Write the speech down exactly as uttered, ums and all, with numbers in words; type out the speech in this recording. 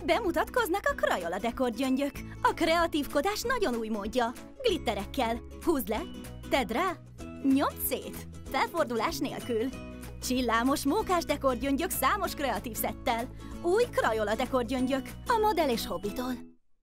Bemutatkoznak a Crayola dekorgyöngyök. A kreatívkodás nagyon új módja. Glitterekkel. Húzd le, tedd rá, nyomd szét. Felfordulás nélkül. Csillámos, mókás dekorgyöngyök számos kreatív szettel. Új Crayola dekorgyöngyök. A modell és hobbitól.